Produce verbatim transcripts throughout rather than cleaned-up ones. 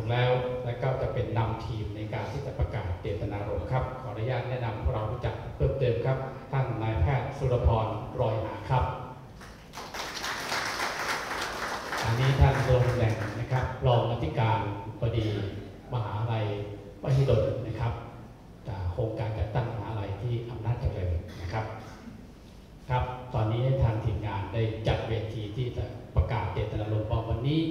งแล้วและก็จะเป็นนำทีมในการที่จะประกาศเจตนารมณ์ครับขออนุญาตแนะนำพวกเรารู้จักเพิ่มเติมครับท่านนายแพทย์สุรพรรอยหาครับอันนี้ท่านโดนตำแหน่งนะครับรองอธิการบดีมหาวิทยาลัยมหิดลนะครับจากโครงการจัดตั้งมหาวิทยาลัยที่อำนาจเจริญนะครับครับตอนนี้ทางทีมงานได้จัดเวทีที่จะประกาศเจตนารมณ์ว่าวันนี้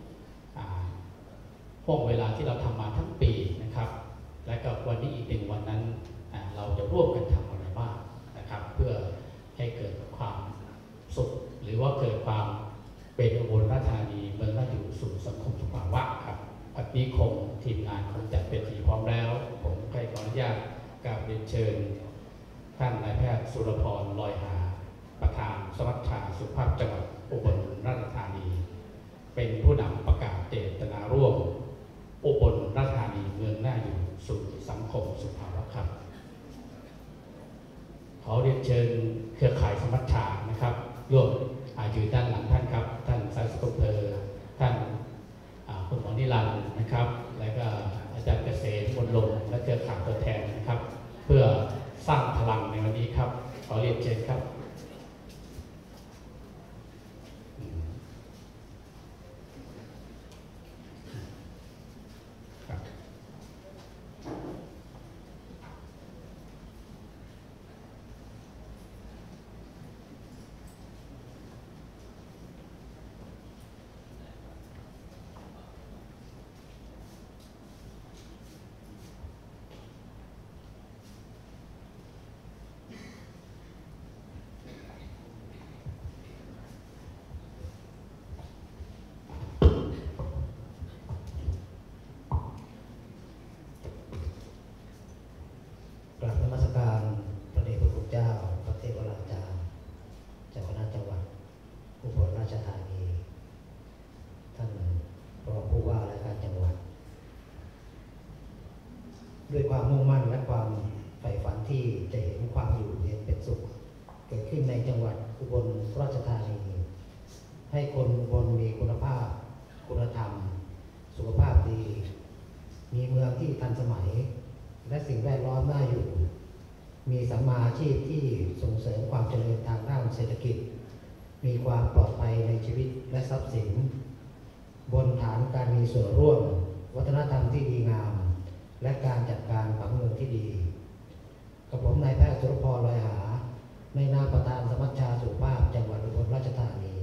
ห่วงเวลาที่เราทำมาทั้งปีนะครับและก็วันนี้อีกหนึ่งวันนั้นเราจะร่วมกันทำอะไรบ้างนะครับเพื่อให้เกิดความสุขหรือว่าเกิดความเป็นอุบลราชธานีเมืองน่าอยู่สู่สังคมสุขภาวะครับวันนี้คงทีมงานคงจัดเป็นทีพร้อมแล้วผมใครขออนุญาตกราบเรียนเชิญท่านนายแพทย์สุรพรลอยหาประธานสมัชชาสุขภาพจังหวัดอุบลราชธานีเป็นผู้นำประกาศเจตนาร่วมอุบลราชธานีเมืองน่าอยู่สู่สังคมสุขภาวะครับขอเรียนเชิญเครือข่ายสมัชชานะครับร่วมอยู่ด้านหลังท่านครับท่านสายสุขเพอท่านคุณหมอนิรันดร์นะครับและก็อาจารย์เกษมบนลมและเครือข่ายตัวแทนนะครับเพื่อสร้างพลังในวันนี้ครับขอเรียนเชิญครับด้วยความมุ่งมั่นและความใฝ่ฝันที่จะเห็นความอยู่เย็นเป็นสุขเกิดขึ้นในจังหวัดอุบลราชธานีให้คนอุบลมีคุณภาพคุณธรรมสุขภาพดีมีเมืองที่ทันสมัยและสิ่งแวดล้อมน่าอยู่มีสัมมาอาชีพที่ส่งเสริมความเจริญทางด้านเศรษฐกิจมีความปลอดภัยในชีวิตและทรัพย์สินบนฐานการมีส่วนร่วมวัฒนธรรมที่ดีงามและการจัดการผังเมืองที่ดีกับผมนายแพทย์สุรพรลอยหาในนามประธานสมัชชาสุขภาพจังหวัดอุบลราชธานี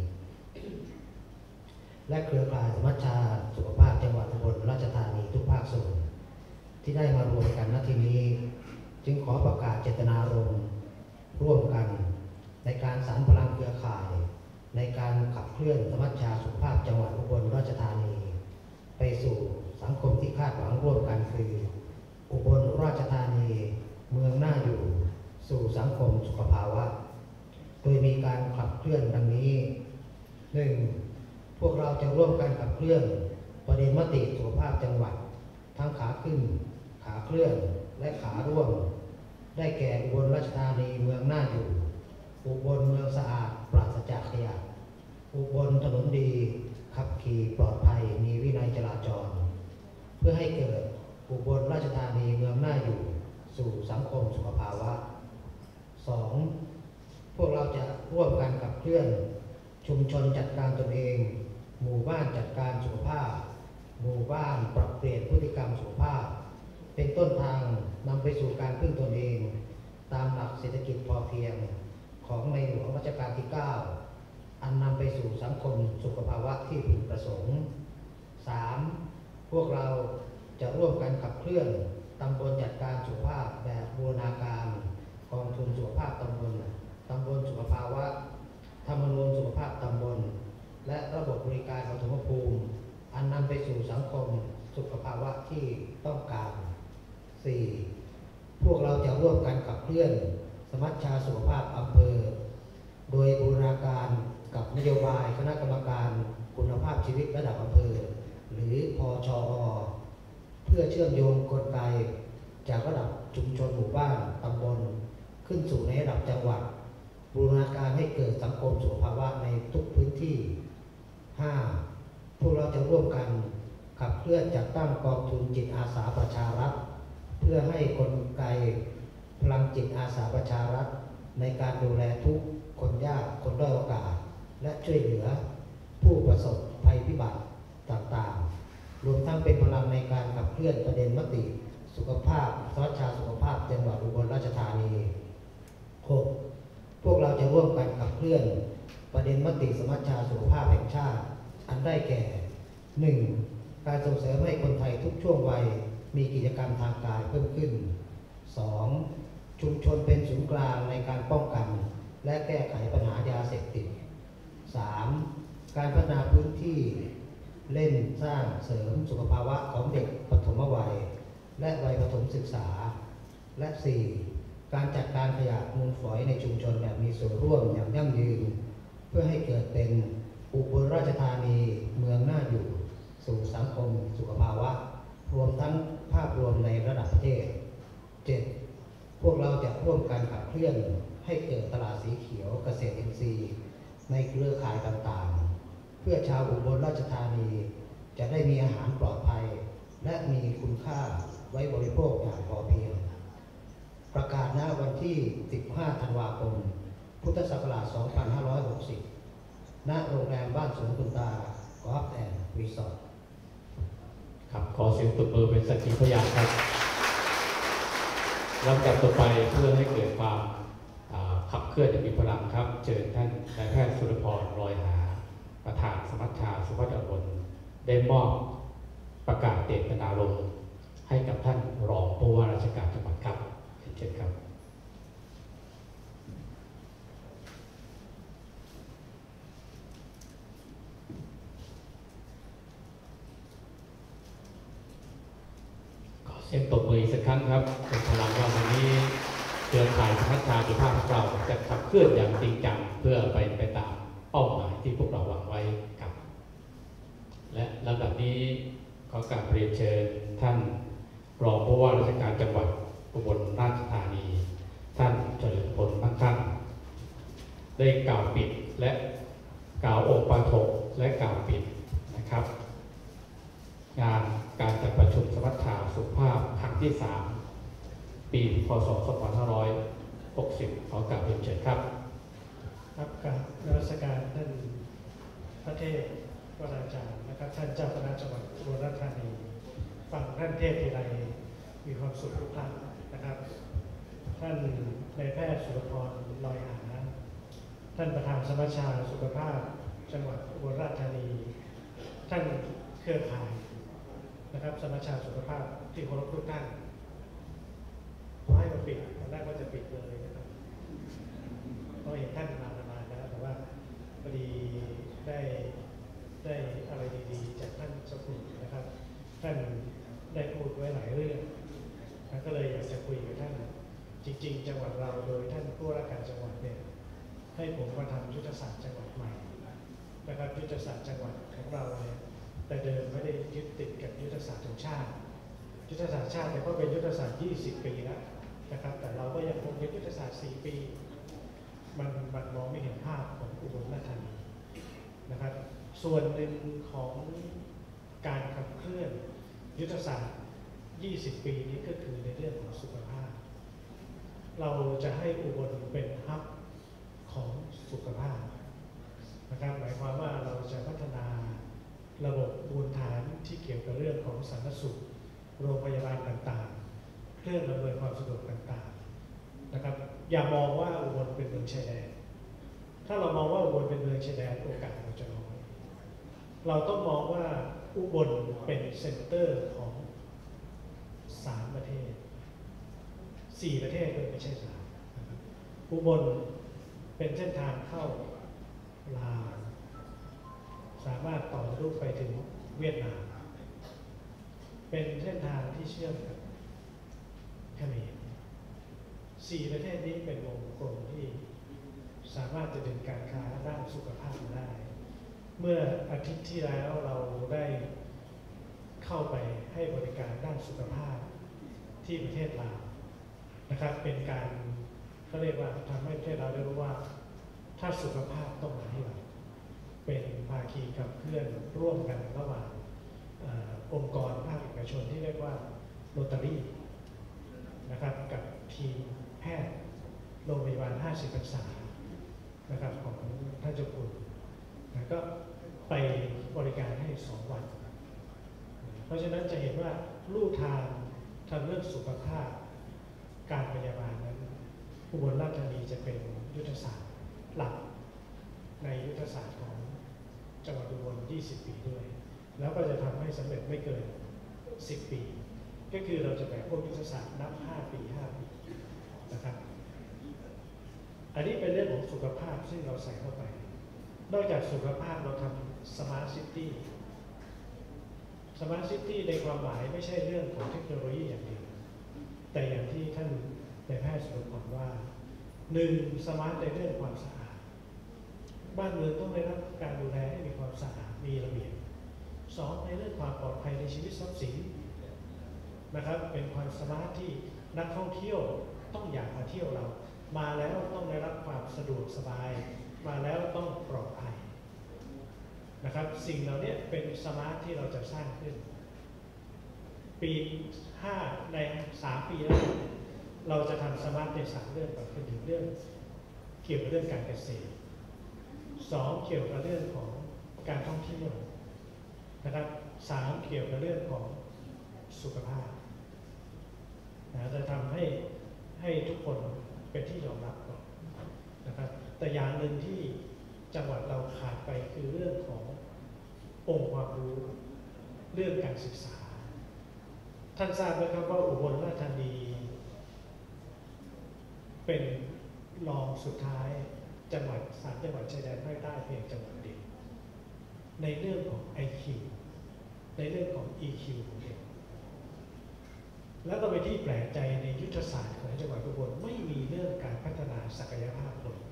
และเครือข่ายสมัชชาสุขภาพจังหวัดอุบลราชธานีทุกภาคส่วนที่ได้มารวมกันณที่นี้จึงขอประกาศเจตนารมณ์ร่วมกันในการสานพลังเครือข่ายในการขับเคลื่อนสมัชชาสุขภาพจังหวัดอุบลราชธานีไปสู่สังคมที่คาดหวังร่วมกันคืออุบลราชธานีเมืองน่าอยู่สู่สังคมสุขภาวะโดยมีการขับเคลื่อนดังนี้ หนึ่ง พวกเราจะร่วมกันขับเคลื่อนประเด็นมติสุขภาพจังหวัดทั้งขาขึ้นขาเคลื่อนและขาร่วมได้แก่อุบลราชธานีเมืองน่าอยู่อุบลเมืองสะอาดปราศจากขยะอุบลถนนดีขับขี่ปลอดภัยมีวินัยจราจรเพื่อให้เกิดอุบลราชธานีเมืองน่าอยู่สู่สังคมสุขภาวะ สอง พวกเราจะร่วมกันขับเคลื่อนชุมชนจัดการตนเองหมู่บ้านจัดการสุขภาพหมู่บ้านปรับเปลี่ยนพฤติกรรมสุขภาพเป็นต้นทางนำไปสู่การพึ่งตนเองตามหลักเศรษฐกิจพอเพียงของในหลวงรัชกาลที่เก้าอันนำไปสู่สังคมสุขภาวะที่พึงประสงค์ สาม พวกเราจะร่วมกันขับเคลื่อนตำบลจัดการสุขภาพแบบบูรณาการกองทุนสุขภาพตำบลตำบลสุขภาวะธรรมนูญสุขภาพตำบลและระบบบริการปฐมภูมิอันนำไปสู่สังคมสุขภาวะที่ต้องการ สี่ พวกเราจะร่วมกันขับเคลื่อนสมัชชาสุขภาพอำเภอโดยบูรณาการกับนโยบายคณะกรรมการคุณภาพชีวิตระดับอำเภอหรือพชอ.เพื่อเชื่อมโยงกลไกจากระดับชุมชนหมู่บ้านตำบลขึ้นสู่ในระดับจังหวัดบูรณาการให้เกิดสังคมสุขภาวะในทุกพื้นที่ ห้า พวกเราจะร่วมกันขขับเคลื่อนจัดตั้งกองทุนจิตอาสาประชารัฐเพื่อให้กลไกพลังจิตอาสาประชารัฐในการดูแลทุกคนยากคนด้อยโอกาสและช่วยเหลือผู้ประสบภัยพิบัติต่างๆรวมทั้งเป็นพลังในการขับเคลื่อนประเด็นมติสุขภาพสมัชชาสุขภาพจังหวัดอุบลราชธานี หก พวกเราจะร่วมกันขับเคลื่อนประเด็นมติสมัชชาสุขภาพแห่งชาติอันได้แก่ หนึ่ง การส่งเสริมให้คนไทยทุกช่วงวัยมีกิจกรรมทางกายเพิ่มขึ้น สอง ชุมชนเป็นศูนย์กลางในการป้องกันและแก้ไขปัญหายาเสพติด สาม การพัฒนาพื้นที่เล่นสร้างเสริมสุขภาวะของเด็กปฐมวัยและวัยประถมศึกษา และ สี่ การจัดการขยะมูลฝอยในชุมชนแบบมีส่วนร่วมอย่างยั่งยืนเพื่อให้เกิดเป็นอุบลราชธานีเมืองน่าอยู่สู่สังคมสุขภาวะรวมทั้งภาพรวมในระดับประเทศ เจ็ด พวกเราจะร่วมกันขับเคลื่อนให้เกิดตลาดสีเขียวเกษตรอินทรีย์ในเครือข่ายต่างๆเพื่อชาวอุบลราชธานีจะได้มีอาหารปลอดภัยและมีคุณค่าไว้บริโภคอย่างพอเพียงประกาศณวันที่ สิบห้า ธันวาคม พุทธศักราช สองพันห้าร้อยหกสิบ ณ โรงแรมบ้านสวนคุณตากอล์ฟแอนด์รีสอร์ทครับขอเสียงตบมือเป็นสักขีพยานครับลำดับต่อไปเพื่อให้เกิดความขับเคลื่อนอย่างมีพลังครับเชิญท่านนายแพทย์สุรพรลอยหาประธานสมัชชาสุขภาพตำบลได้มอบประกาศเจตนารมณ์ให้กับท่านรองผู้ว่าราชการจังหวัดครับเชิญครับขอเสียงตบมืออีกสักครั้งครับเป็นพลังว่าวันนี้เครือข่ายสมัชชาสุขภาพของเราจะขับเคลื่อนอย่างจริงจังเพื่อไปไปตามเป้าหมายที่พวกเราวางไว้ครับและลำดับนี้ขอกราบเรียนเชิญท่านรองผู้ว่าราชการจังหวัดอุบลราชธานีท่านเฉลิมพลมั่งคั่งได้กล่าวปิดและกล่าวองค์ปฐมและกล่าวปิดนะครับงานการจัดประชุมสมัชชาสุขภาพครั้งที่สามปีพ.ศ. สองพันห้าร้อยหกสิบขอกราบเรียนเชิญครับครับกับนมัสการท่านพระเทพวราจารย์นะครับท่านเจ้าคณะจังหวัดอุบลราชธานีฟังท่านเทศทีไรมีความสุขทุกครั้งนะครับท่านนายแพทย์สุรพรลอยหาท่านประธานสมัชชาสุขภาพจังหวัดอุบลราชธานีท่านเครือข่ายนะครับสมัชชาสุขภาพที่เคารพทุกท่านขอให้มาปิดตอนแรกว่าจะปิดเลยนะครับเพราะเห็นท่านมานานแล้วแต่ว่าพอดีได้ได้อะไรดีๆจากท่านสกุลนะครับท่านได้พูดไว้หลายเรื่องท่านก็เลยอยากจะคุยกับท่านจริงๆจังหวัดเราโดยท่านผู้ว่าราชการจังหวัดเนี่ยให้ผมมาทำยุทธศาสตร์จังหวัดใหม่นะครับยุทธศาสตร์จังหวัดของเราเนี่ยแต่เดิมไม่ได้ยึดติดกับยุทธศาสตร์ของชาติยุทธศาสตร์ชาติเนี่ยก็เป็นยุทธศาสตร์ยี่สิบปีแล้วนะครับแต่เราก็ยังคงเป็นยุทธศาสตร์สี่ปีมันมันมองไม่เห็นภาพของอุบลราชธานีนะครับส่วนหนึ่งของการขับเคลื่อนยุทธศาสตร์ยี่สิบปีนี้ก็คือในเรื่องของสุขภาพเราจะให้อุบลเป็นฮับของสุขภาพนะครับหมายความว่าเราจะพัฒนาระบบมูลฐานที่เกี่ยวกับเรื่องของสาธารณสุขโรงพยาบาลต่างๆเครื่องอำนวยความสะดวกต่างๆนะครับอย่ามองว่าอุบลเป็นเมืองชายแดนถ้าเรามองว่าอุบลเป็นเมืองชายแดนโอกาสเราจะน้อยเราต้องมองว่าอุบลเป็นเซ็นเตอร์ของสามประเทศสี่ประเทศด้วยไม่ใช่สามอุบลเป็นเส้นทางเข้าลาวสามารถต่อทะลุไปถึงเวียดนามเป็นเส้นทางที่เชื่อมกับเขมรสี่ประเทศนี้เป็นวงกลมที่สามารถจะดึงการค้าด้านสุขภาพมาได้เมื่ออาทิตย์ที่แล้วเราได้เข้าไปให้บริการด้านสุขภาพที่ประเทศลาวนะครับเป็นการเขาเรียกว่าทำให้ประเทศเราได้รู้ว่าถ้าสุขภาพต้องมาที่เราเป็นภาคีขับเคลื่อนร่วมกันระหว่างเอ่อองค์กรภาคเอกชนที่เรียกว่าโรตารี่นะครับกับทีมแพทย์โรงพยาบาลห้าสิบพรรษานะครับของท่านเจ้าคุณนะก็ไปบริการให้สองวัน เพราะฉะนั้นจะเห็นว่าลู่ทางทางเรื่องสุขภาพการพยาบาลนั้นอุบลราชธานีจะเป็นยุทธศาสตร์หลักในยุทธศาสตร์ของจังหวัดอุบลยี่สิบปีด้วยแล้วก็จะทำให้สำเร็จไม่เกินสิบปีก็คือเราจะแบ่งพวกยุทธศาสตร์นับห้าปีห้าปีนะครับอันนี้เป็นเรื่องของสุขภาพซึ่งเราใส่เข้าไปนอกจากสุขภาพเราทำสมาร์ทซิตี้สมาร์ทซิตี้ในความหมายไม่ใช่เรื่องของเทคโนโลยีอย่างเดียวแต่อย่างที่ท่านนายแพทย์สรุปบอกว่าหนึ่งสมาร์ทในเรื่องความสะอาดบ้านเมืองต้องได้รับการดูแลให้มีความสะอาดมีระเบียบสองในเรื่องความปลอดภัยในชีวิตทรัพย์สินนะครับเป็นความสมาร์ทที่นักท่องเที่ยวต้องอยากมาเที่ยวเรามาแล้วต้องได้รับความสะดวกสบายมาแล้วต้องปลอดภัยนะครับสิ่งเหล่านี้เป็นสมาร์ทที่เราจะสร้างขึ้นปีห้าในสามปีแล้วเราจะทำสมาร์ทในสามเรื่องก่อนคือหนึ่งเรื่องเกี่ยวกับเรื่องการเกษตรสองเกี่ยวกับเรื่องของการท่องเที่ยวนะครับสามเกี่ยวกับเรื่องของสุขภาพนะจะทำให้ให้ทุกคนเป็นที่ยอมรับก่อนนะครับแต่อย่างหนึ่งที่จังหวัดเราขาดไปคือเรื่องขององค์ความรู้เรื่องการศึกษาท่านทราบไหมครับว่าอุบลราชธานีเป็นรองสุดท้ายจังหวัดสามจังหวัดชายแดนภาคใต้เพียงจังหวัดเดียวในเรื่องของ ไอ คิว ในเรื่องของ อี คิว ของเด็กแล้วก็ไปที่แปลกใจในยุทธศาสตร์ของจังหวัดอุบลไม่มีเรื่องการพัฒนาศักยภาพคน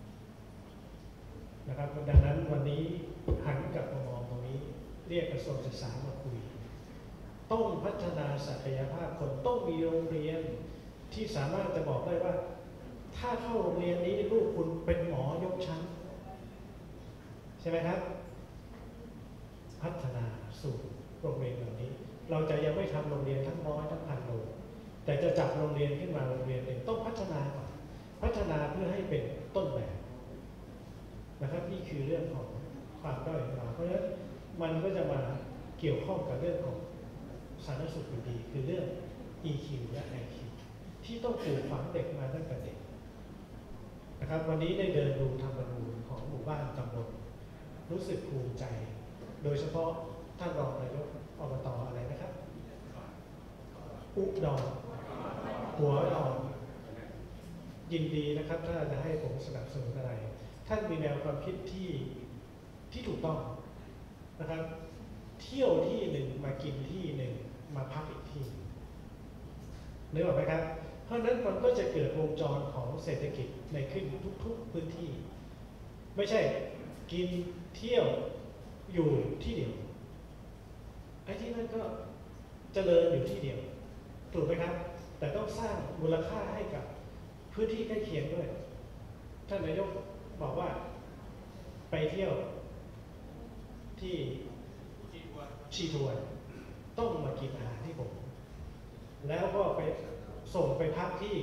นะครับดังนั้นวันนี้หันกลับมามองตรงนี้เรียกกระทรวงศึกษามาคุยต้องพัฒนาศักยภาพคนต้องมีโรงเรียนที่สามารถจะบอกได้ว่าถ้าเข้าโรงเรียนนี้ลูกคุณเป็นหมอยกชั้นใช่ไหมครับพัฒนาสู่โรงเรียนเหล่านี้เราจะยังไม่ทำโรงเรียนทั้งร้อยทั้งพันโรงแต่จะจับโรงเรียนขึ้นมาโรงเรียนหนึ่งต้องพัฒนาก่อนพัฒนาเพื่อให้เป็นต้นแบบนะครับนี่คือเรื่องของความด้อยของเราเพราะฉะนั้นมันก็จะมาเกี่ยวข้องกับเรื่องของสาธารณสุขอยู่ดีคือเรื่อง อี คิว และ ไอ คิว ที่ต้องปลูกฝังเด็กมาตั้งแต่เด็กนะครับวันนี้ได้เดินดูธรรมนูญของหมู่บ้านตำบลรู้สึกภูมิใจโดยเฉพาะท่านรองนายกอบตอะไรนะครับอุดรหัวดอนยินดีนะครับถ้าจะให้ผมสนับสนุนอะไรท่านมีแนวความคิดที่ที่ถูกต้องนะครับเที่ยวที่หนึ่งมากินที่หนึ่งมาพักอีกที่นึกออกไหมครับเพราะนั้นมันก็จะเกิดวงจรของเศรษฐกิจในขึ้นทุกๆพื้นที่ไม่ใช่กินเที่ยวอยู่ที่เดียวไอ้ที่นั่นก็เจริญอยู่ที่เดียวถูกไหมครับแต่ต้องสร้างมูลค่าให้กับพื้นที่ใกล้เคียงด้วยท่านนายกบอกว่าไปเที่ยวที่ชีทวนต้องมากินอาหารที่ผมแล้วก็ไปส่งไปพักที่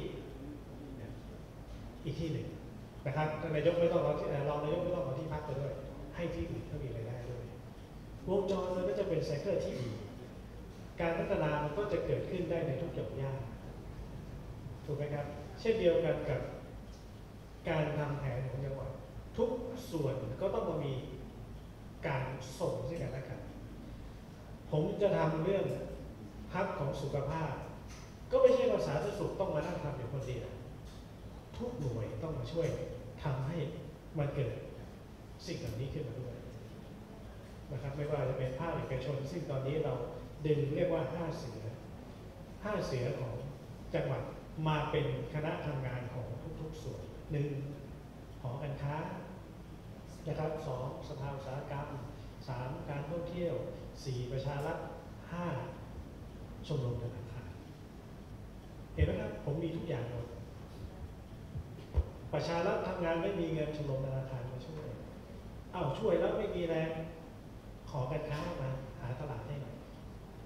อีกที่หนึ่งนะครับท่านนายกไม่ต้องรอที่รองนายกไม่ต้องรอที่พักไปด้วยให้ที่อื่นเขามีรายได้ด้วยวงจรมันก็จะเป็นไซเคิลที่ดีการพัฒนามันก็จะเกิดขึ้นได้ในทุกหย่อมย่าถูกไหมครับเช่นเดียวกันกับการทำแผนของจังหวัดทุกส่วนก็ต้องมามีการส่งซึ่งกันและกันผมจะทำเรื่องฮับของสุขภาพก็ไม่ใช่ว่าสาธารณสุขต้องมานั่งทำอยู่คนเดียวทุกหน่วยต้องมาช่วยทำให้มันเกิดสิ่งเหล่านี้ขึ้นมาด้วยนะครับไม่ว่าจะเป็นภาคเอกชนซึ่งตอนนี้เราดึงเรียกว่าห้าเสือห้าเสือของจังหวัดมาเป็นคณะทำงานของทุกๆส่วนหนึ่งหอการค้านะครับสองสภาอุตสาหกรรมสามการท่องเที่ยวสี่ประชารัฐห้าชมรมธนาคารเห็นไหมครับผมมีทุกอย่างหมดประชารัฐทำงานไม่มีเงินชมรมธนาคารมาช่วยเอ้าช่วยแล้วไม่มีแรงขอการค้ามาหาตลาดให้หน่อย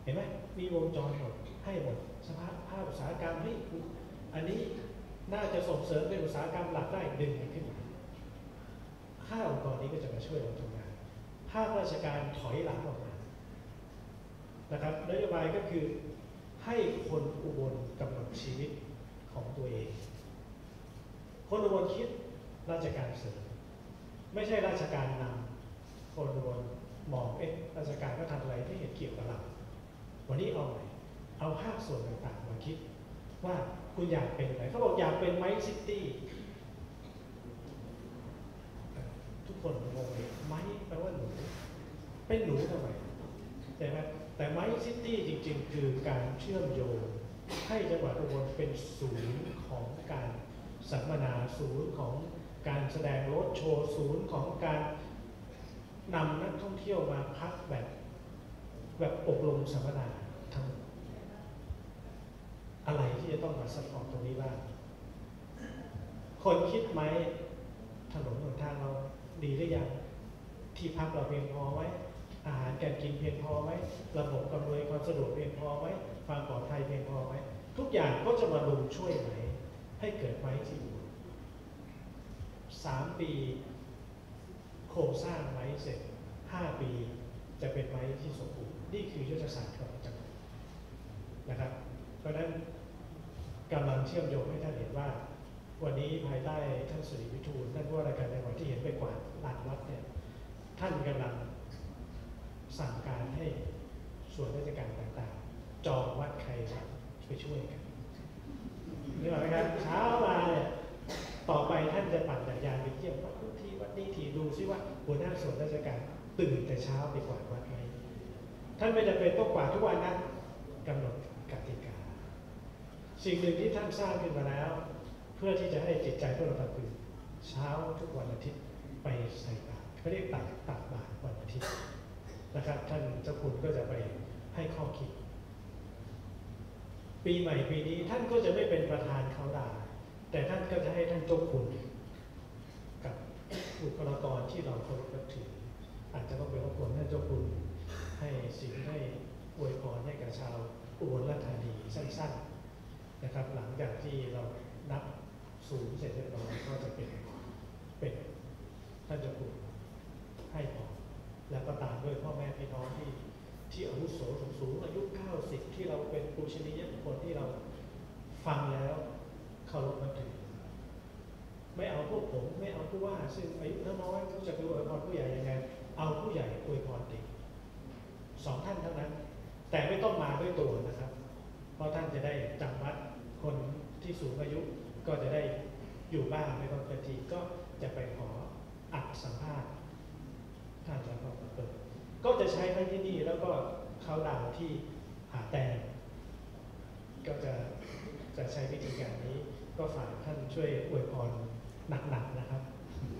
ห็นไหมมีวงจรหมดให้หมดสภาพภาพอุตสาหกรรมให้อันนี้น่าจะส่งเสริมเป็นอุตสาหกรรมหลักได้ดึงขึ้นมาห้าองค์กรนี้ก็จะมาช่วยเราทำงานภาคราชการถอยหลังออกมานะครับนโยบายก็คือให้คนอุบลกำหนดชีวิตของตัวเองคนอุบลคิดราชการเสริมไม่ใช่ราชการนำคนอุบลมองเอ๊ะราชการก็ทำอะไรที่เห็นเกี่ยวกับเราวันนี้เอาใหม่เอาภาคส่วนต่างๆมาคิดว่าคุณอยากเป็นอะไรเขาบอกอยากเป็นไมค์ซิตี้ทุกคนงงเลยไมค์แปลว่าหนูเป็นหนูทำไมแต่ไหมแต่ไมค์ซิตี้จริงๆคือการเชื่อมโยงให้จังหวัดอุบลเป็นศูนย์ของการสัมมนาศูนย์ของการแสดงรถโชว์ศูนย์ของการนำนักท่องเที่ยวมาพักแบบแบบอบรมสัมมนาทั้งอะไรที่จะต้องมาซัพพอร์ตตรงนี้บ้างคนคิดไหมถนนหนทางเราดีหรือยังที่พักเราเพียงพอไหมอาหารการกินเพียงพอไหมระบบอำนวยความสะดวกเพียงพอไหมความปลอดภัยเพียงพอไหมทุกอย่างก็จะมาลงช่วยไหมให้เกิดไหมที่อยู่สามปีโครงสร้างไหมเสร็จห้าปีจะเป็นไหมที่สมบูรณ์นี่คือยุทธศาสตร์ของจังหวัดนะครับเพราะฉะนั้นกำลังเชื่อมโยงให้ท่านเห็นว่าวันนี้ภายใต้ท่านสุริวิทูลท่านผู้ว่าราชการจังหวัดที่เห็นไปกวาดลานวัดเนี่ยท่านกำลังสั่งการให้ส่วนราชการต่างๆจองวัดใครวัดไปช่วยกันนี่หมายความเช้ามาเนี่ยต่อไปท่านจะปั่นจักรยานไปเยี่ยมวัดทุกทีวัดนี้ทีดูซิว่าหัวหน้าส่วนราชการตื่นแต่เช้าไปกวาดวัดไหมท่านไม่จำเป็นต้องกวาดทุกวันนะกำหนดกติกาสิ่งหนึ่งที่ท่านสร้างขึ้นมาแล้วเพื่อที่จะให้จิตใจพวกเราตื่นเช้าทุกวันอาทิตย์ไปใส่บาตรเขาเรียกตักตักบาตรวันอาทิตย์นะครับท่านเจ้าคุณก็จะไปให้ข้อคิดปีใหม่ปีนี้ท่านก็จะไม่เป็นประธานเขาดาวแต่ท่านก็จะให้ท่านเจ้าคุณกับบุคลากรที่เราเคารพนับถืออาจจะต้องไปรบกวนท่านเจ้าคุณให้สิ่งให้อวยพรให้กับชาวอุบลราชธานีสั้นๆนะครับหลังจากที่เรานับศูนย์เสร็จเรียบร้อยก็จะเป็นเป็นท่านเจ้าคุณให้พรแล้วก็ตามด้วยพ่อแม่พี่น้องที่ที่อาวุโสสูงอายุเก้าสิบที่เราเป็นปูชนียบุคคลที่เราฟังแล้วเคารพนับถือไม่เอาพวกผมไม่เอาผู้ว่าซึ่งอายุน้อยรู้จักอวยพรผู้ใหญ่ยังไงเอาผู้ใหญ่อวยพรเด็กสองท่านเท่านั้นแต่ไม่ต้องมาด้วยตัวนะครับเพราะท่านจะได้จำวัดคนที่สูงอายุก็จะได้อยู่บ้านไม่ต้องไปทีก็จะไปขออัดสัมภาษณ์ท่านจะก็เปิดก็จะใช้ทั้งที่นี่แล้วก็เขาดาวที่หาแต้มก็จะจะใช้วิธีการนี้ก็ฝากท่านช่วยอวยพรหนักๆนะครับ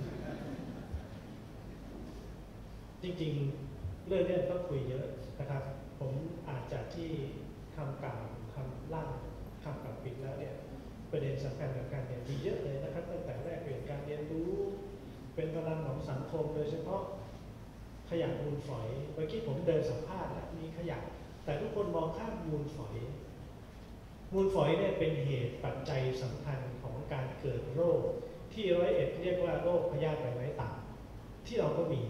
จริงๆเรื่องนี้ต้องคุยเยอะนะครับผมอาจจะที่คำกล่าวคำล่างคำกล่าวปิดแล้วเนี่ยประเด็นสำคัญกับการเรียนมีเยอะเลยนะครับตั้งแต่แรกเปลี่ยนการเรียนรู้เป็นพลังของสังคมโดยเฉพาะขยะมูลฝอยเมื่อกี้ผมเดินสัมภาษณ์แล้วมีขยะแต่ทุกคนมองข้ามมูลฝอยมูลฝอยเนี่ยเป็นเหตุปัจจัยสำคัญของการเกิดโรคที่ร้อยเอ็ดเรียกว่าโรคพยาธิใบไม้ต่ำที่เราก็มี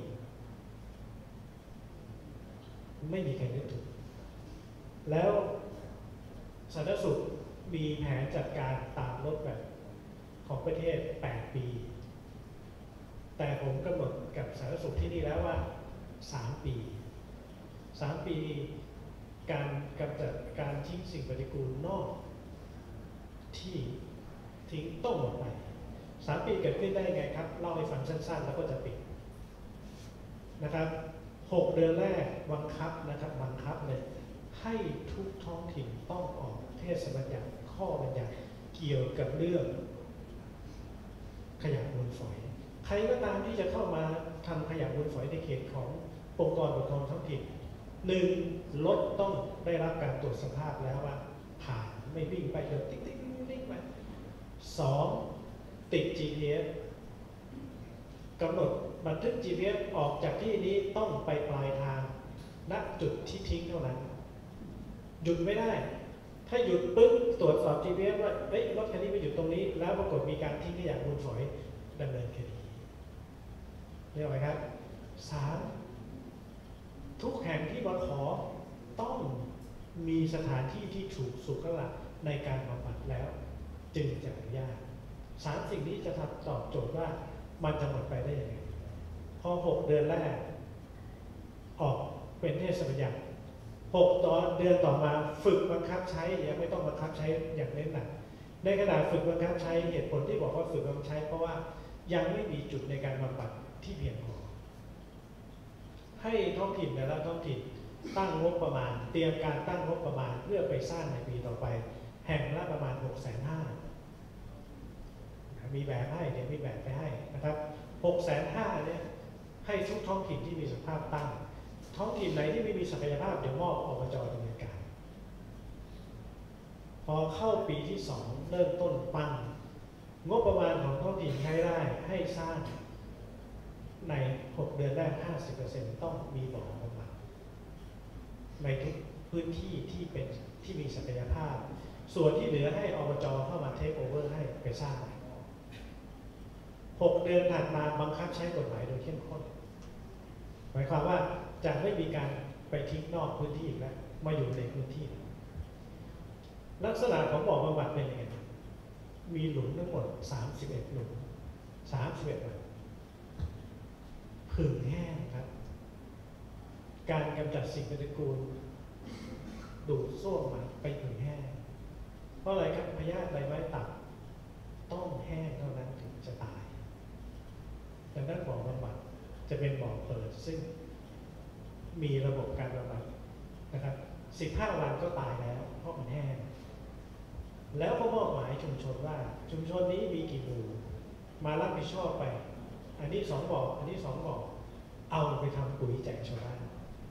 ไม่มีใครนึกถึงแล้วสาธารณสุขมีแผนจัดการตามรถแบบของประเทศแปดปีแต่ผมกำหนดกับสาธารณสุขที่นี่แล้วว่าสามปีสามปีการกำจัดการทิ้งสิ่งปฏิกูลนอกที่ทิ้งต้องหมดไปสามปีเกิดขึ้นได้ไงครับเล่าให้ฟังสั้นๆแล้วก็จะปิดนะครับหกเดือนแรกบังคับนะครับบังคับเลยให้ทุกท้องถิ่นต้องออกเทศบัญญัติข้อบัญญัติเกี่ยวกับเรื่องขยะมูลฝอยใครก็ตามที่จะเข้ามาทำขยะมูลฝอยในเขตขององค์กรปกครองท้องถิ่นหนึ่งรถต้องได้รับการตรวจสภาพแล้วว่าผ่านไม่วิ่งไปเดินติ๊กติ๊กติ๊กไปสองติด จี พี เอส กำหนดบันทึก จี พี เอส ออกจากที่นี้ต้องไปปลายทางณจุดที่ทิ้งเท่านั้นหยุดไม่ได้ถ้าหยุดปึ๊บตรวจสอบ จี พี เอส ว่าเฮ้ยรถคันนี้ไปหยุดตรงนี้แล้วปรากฏมีการทิ้งขยะมูลฝอยดำเนินคดีเรียกไหมครับสามทุกแห่งที่บข.ต้องมีสถานที่ที่ถูกสุขลักษณะในการบำบัดแล้วจึงจะอนุญาตสามสิ่งนี้จะทำตอบโจทย์ว่ามันจะหมดไปได้ยังไงพอหกเดือนแรกออกเป็นเทศบัญญัติหกต่อเดือนต่อมาฝึกบังคับใช้ยังไม่ต้องบังคับใช้อย่างเน้นหนักในขณะฝึกบังคับใช้เหตุผลที่บอกว่าฝึกบังคับใช้เพราะว่ายังไม่มีจุดในการบำบัดที่เพียงพอให้ท้องถิ่นแต่ละท้องถิ่นตั้งงบประมาณเตรียมการตั้งงบประมาณเพื่อไปสร้างในปีต่อไปแห่งละประมาณหกแสนห้ามีแบบให้เดี๋ยวมีแบบไปให้นะครับหกแสนห้าเนี่ยให้ทุกท้องถิ่นที่มีสภาพตั้งท้องถิ่นไหนที่ไม่มีศักยภาพเดี๋ยวมอบอบจ.ดำเนินการพอเข้าปีที่สองเริ่มต้นปั้นงบประมาณของท้องถิ่นใช้ได้ให้สร้างในหกเดือนแรก ห้าสิบเปอร์เซ็นต์ ต้องมีบ่อบำบัดในทุกพื้นที่ที่เป็นที่มีศักยภาพส่วนที่เหลือให้อบจ.เข้ามาเทคโอเวอร์ให้ไปสร้างหกเดือนถัดมาบังคับใช้กฎหมายโดยเข้มข้นหมายความว่าจะไม่มีการไปทิ้งนอกพื้นที่อีกแล้วมาอยู่ในพื้นที่ลักษณะของบ่อบำบัดเป็นยังไงมีหลุมทั้งหมดสามสิบเอ็ดหลุมสามสิบเอ็ดหลุมผึ่งแห้งครับการกำจัดสิ่งปฏิกูลดูดซ่วมมาไปผึ่งแห้งเพราะอะไรครับพยาธิใบไม้ตับต้องแห้งเท่านั้นถึงจะตายดังนั้นบ่อบำบัดจะเป็นบ่อเปิดซึ่งมีระบบการบำบัดนะครับสิบห้าวันก็ตายแล้วเพราะมันแห้งแล้วก็มอบหมายชุมชนว่าชุมชนนี้มีกี่หมู่มารับผิดชอบไปอันนี้สองบ่ออันนี้สองบ่อเอาไปทำปุ๋ยแจกชาวบ้าน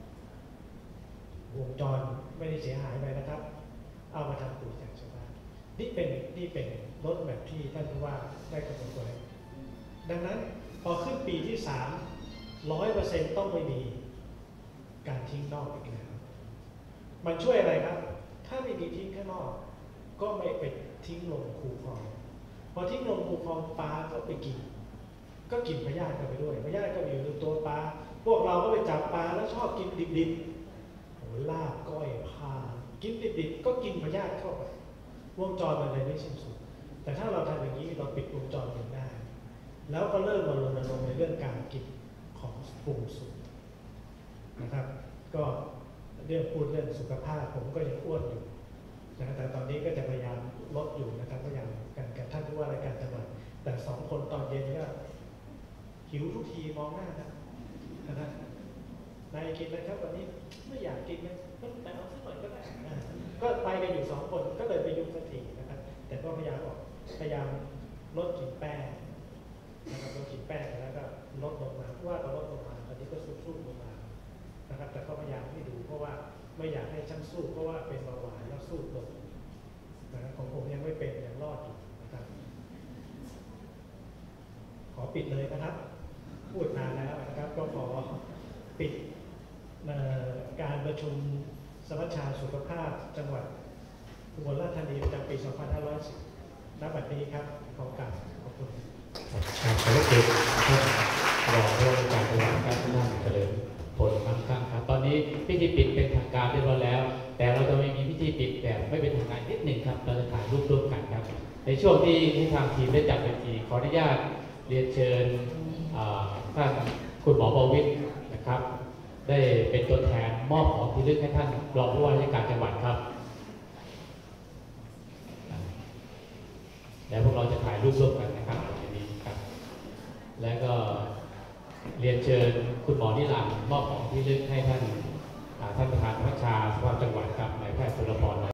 วงจรไม่ได้เสียหายไปนะครับเอามาทำปุ๋ยแจกชาวบ้านนี่เป็นนี่เป็นรถแบบที่ท่านผู้ว่าได้กำหนดไว้ดังนั้นพอขึ้นปีที่สามร้อยเปอร์เซ็นต์ต้องไม่มีการทิ้งนอกอีกแล้วมันช่วยอะไรครับถ้าไม่มีทิ้งข้างนอกก็ไม่ไปทิ้งลงคูคลองพอทิ้งลงคูคลองปลาก็ไปกินก็กินพยาธิกันไปด้วยพยาธิก็อยู่ในตัวปลาพวกเราก็ไปจับปลาแล้วชอบกินดิบๆโหลาบก้อยพากินดิบๆก็กินพยาธิเข้าไปวงจรมันเลยไม่สิ้นสุดแต่ถ้าเราทำอย่างนี้เราปิดวงจรมันได้แล้วก็เริ่มมารณรงค์ในเรื่องการกินของปรุงสุกนะครับก็เรื่องพูดเรื่องสุขภาพผมก็ยังอ้วนอยู่นะแต่ตอนนี้ก็จะพยายามลดอยู่นะครับพยายามกันกับท่านผู้ว่ารายการจังหวัดแต่สองคนตอนเย็นก็หิวทุกทีมองหน้านะนะครับนายกินอะไรครับวันนี้ไม่อยากกินนะแต่เอาสักหน่อยก็ได้ก็ไปกันอยู่สองคนก็เลยไปยุ่งสักทีนะครับแต่ก็พยายามออกพยายามลดกินแป้งนะครับลดกินแป้งแล้วก็ลดลงมาว่าก็ลดลงมาตอนนี้ก็สู้ๆลงมานะครับแต่ก็พยายามให้ดูเพราะว่าไม่อยากให้ช่างสู้เพราะว่าเป็นเบาหวานแล้วสู้ลงนะครับของผมยังไม่เป็นยังรอดอยู่นะครับขอปิดเลยนะครับพูดนานแล้วนะครับก็ขอปิดการประชุมสมัชชาสุขภาพจังหวัดอุบลราชธานีประจำปี สองพันห้าร้อยสิบ ณ บัดนี้ครับขอกราบขอบคุณครับขอบคุณครับรองผู้ว่าการจังหวัดท่านนั่งเฉลิมผลมั่งคั่งครับตอนนี้พิธีปิดเป็นทางการเรียบร้อยแล้วแต่เราจะไม่มีพิธีปิดแบบไม่เป็นทางการนิดหนึ่งครับเราจะถ่ายรูปร่วมกันครับในช่วงที่ที่ทางทีมได้จัดเวทีขออนุญาตเรียนเชิญท่านคุณหมอประวิตรนะครับได้เป็นตัวแทนมอบของที่ระลึกให้ท่านรองผู้ว่าราชการจังหวัดครับแล้วพวกเราจะถ่ายรูปร่วมกันนะครับอย่างนี้ครับแล้วก็เรียนเชิญคุณหมอนิรันดร์มอบของที่ระลึกให้ท่านท่านประธานสมัชชาสุขภาพจังหวัดครับนายแพทย์สุรพร